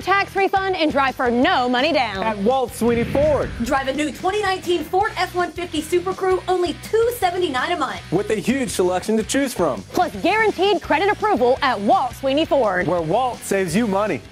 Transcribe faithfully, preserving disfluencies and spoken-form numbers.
tax refund and drive for no money down. At Walt Sweeney Ford. Drive a new twenty nineteen Ford F one fifty SuperCrew, only two hundred seventy-nine dollars a month. With a huge selection to choose from. Plus guaranteed credit approval at Walt Sweeney Ford. Where Walt saves you money.